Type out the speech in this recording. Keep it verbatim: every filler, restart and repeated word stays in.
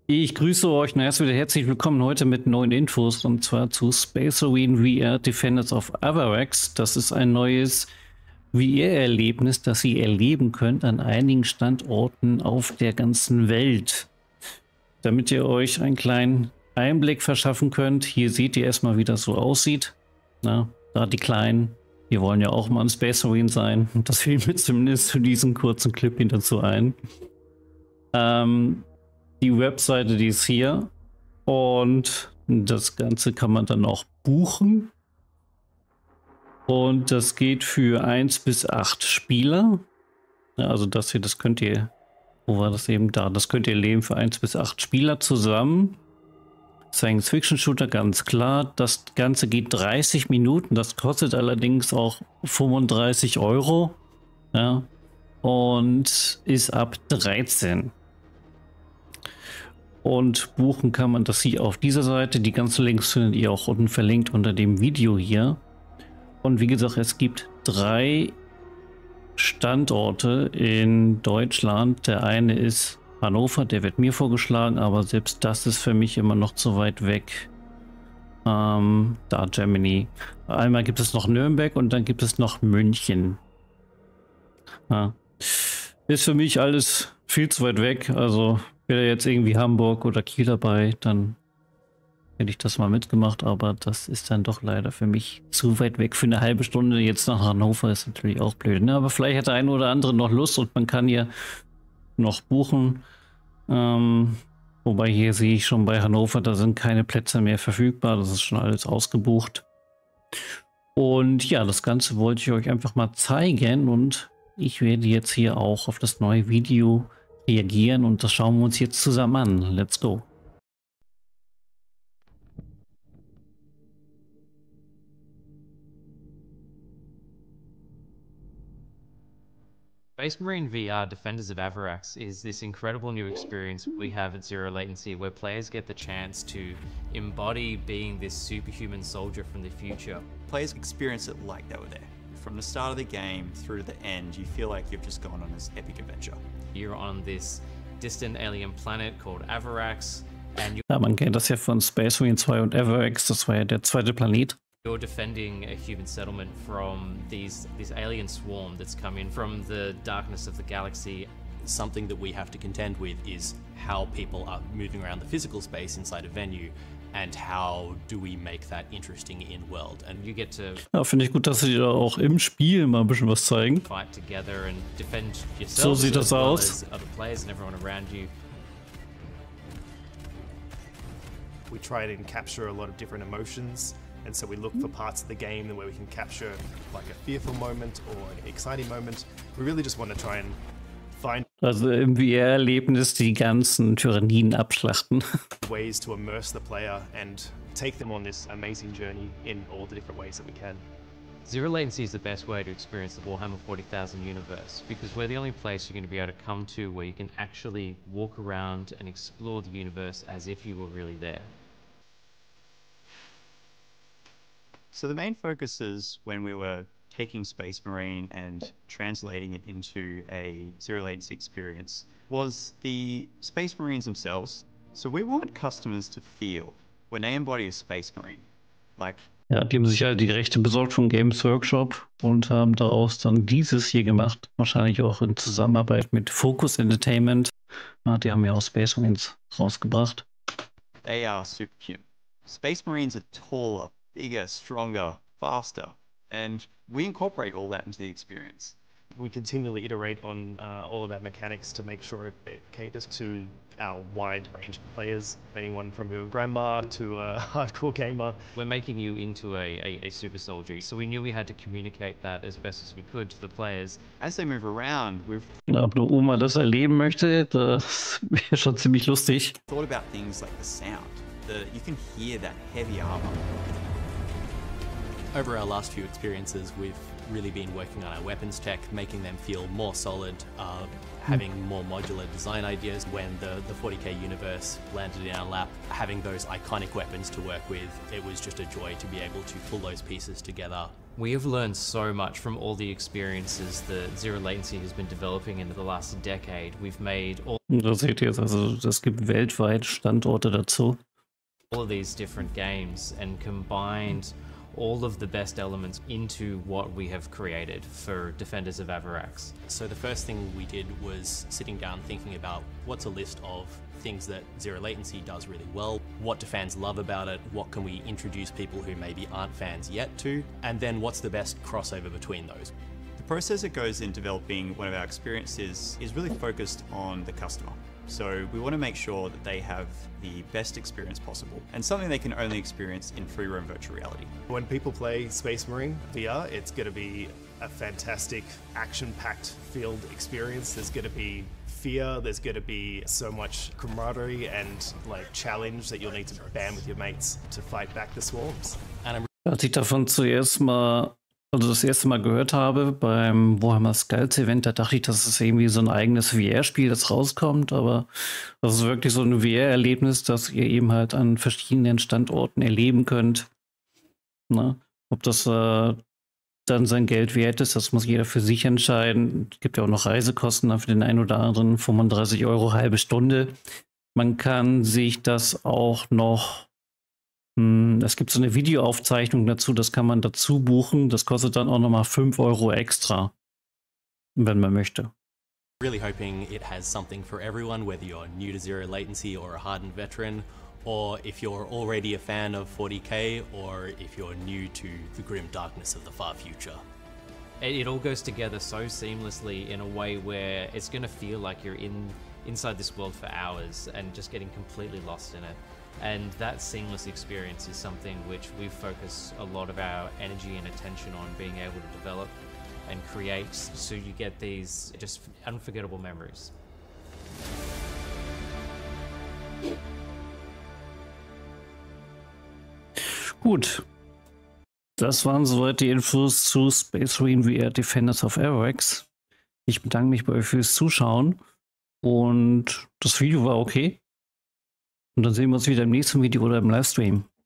Ich grüße euch und erst wieder herzlich willkommen heute mit neuen Infos und zwar zu Space Marine V R Defenders of Avirex. Das ist ein neues V R-Erlebnis, das ihr erleben könnt an einigen Standorten auf der ganzen Welt. Damit ihr euch einen kleinen Einblick verschaffen könnt, hier seht ihr erstmal, wie das so aussieht. Na, da die Kleinen, wir wollen ja auch mal ein Space Marine sein. Das fiel mir zumindest zu diesem kurzen Clip hin dazu ein. Ähm, Die Webseite, die ist hier und das Ganze kann man dann auch buchen und das geht für eins bis acht Spieler. Ja, also das hier, das könnt ihr, wo war das eben da, das könnt ihr leben für eins bis acht Spieler zusammen. Science-Fiction-Shooter, ganz klar. Das Ganze geht dreißig Minuten, das kostet allerdings auch fünfunddreißig Euro, ja, und ist ab dreizehn. Und buchen kann man das hier auf dieser Seite. Die ganzen Links findet ihr auch unten verlinkt unter dem Video hier. Und wie gesagt, es gibt drei Standorte in Deutschland. Der eine ist Hannover, der wird mir vorgeschlagen, aber selbst das ist für mich immer noch zu weit weg. Ähm, da Germany. Einmal gibt es noch Nürnberg und dann gibt es noch München. Ja. Ist für mich alles viel zu weit weg, also wäre jetzt irgendwie Hamburg oder Kiel dabei, dann hätte ich das mal mitgemacht, aber das ist dann doch leider für mich zu weit weg. Für eine halbe Stunde jetzt nach Hannover ist natürlich auch blöd, ne? Aber vielleicht hat der eine oder andere noch Lust und man kann hier noch buchen. Ähm, wobei hier sehe ich schon bei Hannover, da sind keine Plätze mehr verfügbar, das ist schon alles ausgebucht. Und ja, das Ganze wollte ich euch einfach mal zeigen und ich werde jetzt hier auch auf das neue Video reagieren und das schauen wir uns jetzt zusammen an. Let's go. Space Marine V R Defenders of Avirex is this incredible new experience we have at Zero Latency where players get the chance to embody being this superhuman soldier from the future. Players experience it like they were there. From the start of the game through to the end, you feel like you've just gone on this epic adventure. You're on this distant alien planet called Avirex and Ja, man kennt das ja von Space Marine zwei und Avirex, das war ja der zweite Planet. you're defending a human settlement from these this alien swarm that's come in from the darkness of the galaxy. Something that we have to contend with is how people are moving around the physical space inside a venue and how do we make that interesting in world. And you get to Ja, finde ich gut, dass sie da auch im Spiel mal ein bisschen was zeigen. fight together and defend So yourselves sieht as das well aus. as other players and everyone around you. We try and capture a lot of different emotions, and so we look for parts of the game where we can capture like a fearful moment or an exciting moment. We really just want to try and find Also im V R-Erlebnis die ganzen Tyranniden abschlachten. ways to immerse the player and take them on this amazing journey in all the different ways that we can. Zero Latency is the best way to experience the Warhammer forty thousand universe because we're the only place you're going to be able to come to where you can actually walk around and explore the universe as if you were really there. So the main focus is when we were taking Space Marine and translating it into a zero latency experience was the Space Marines themselves. So we want customers to feel when they embody a Space Marine, like Ja, die haben sich halt die Rechte besorgt von Games Workshop und haben daraus dann dieses hier gemacht. Wahrscheinlich auch in Zusammenarbeit mit Focus Entertainment. Ja, die haben ja auch Space Marines rausgebracht. they are superhuman. Space Marines are taller, bigger, stronger, faster, and we incorporate all that into the experience. We continually iterate on uh, all of our mechanics to make sure it caters to our wide range of players, anyone from a grandma to a hardcore gamer. We're making you into a, a, a super soldier, so we knew we had to communicate that as best as we could to the players. As they move around, we've Ja, ob eine Oma das erleben möchte, das wäre schon ziemlich lustig. thought about things like the sound. The, you can hear that heavy armor. Over our last few experiences, we've really been working on our weapons tech, making them feel more solid, uh, having more modular design ideas. When the, the forty K universe landed in our lap, having those iconic weapons to work with, it was just a joy to be able to pull those pieces together We have learned so much from all the experiences that Zero Latency has been developing in the last decade. We've made all Da seht ihr es, also es gibt weltweit Standorte dazu. all of these different games and combined all of the best elements into what we have created for Defenders of Avarax. So the first thing we did was sitting down thinking about what's a list of things that Zero Latency does really well, what do fans love about it, what can we introduce people who maybe aren't fans yet to, and then what's the best crossover between those. The process that goes in developing one of our experiences is really focused on the customer. So we want to make sure that they have the best experience possible and something they can only experience in free roam virtual reality. When people play Space Marine V R, it's going to be a fantastic action-packed field experience. There's going to be fear, there's going to be so much camaraderie and like challenge that you'll need to band with your mates to fight back the swarms. And I'm Als ich davon zuerst mal, also das erste Mal gehört habe beim Warhammer Skulls Event, da dachte ich, das ist irgendwie so ein eigenes V R-Spiel, das rauskommt, aber das ist wirklich so ein V R-Erlebnis, das ihr eben halt an verschiedenen Standorten erleben könnt. Ne? Ob das äh, dann sein Geld wert ist, das muss jeder für sich entscheiden. Es gibt ja auch noch Reisekosten für den einen oder anderen, fünfunddreißig Euro halbe Stunde. Man kann sich das auch noch, hm, es gibt so eine Videoaufzeichnung dazu, das kann man dazu buchen. Das kostet dann auch nochmal fünf Euro extra, wenn man möchte. really hoping it has something for everyone, whether you're new to Zero Latency or a hardened veteran, or if you're already a fan of forty K, or if you're new to the grim darkness of the far future. It, it all goes together so seamlessly in a way where it's going to feel like you're in inside this world for hours and just getting completely lost in it. And that seamless experience is something which we focus a lot of our energy and attention on being able to develop and create, so you get these just unforgettable memories. Gut. Das waren soweit die Infos zu Space Marine V R Defenders of Avarax. Ich bedanke mich bei euch fürs Zuschauen und das Video war okay. Und dann sehen wir uns wieder im nächsten Video oder im Livestream.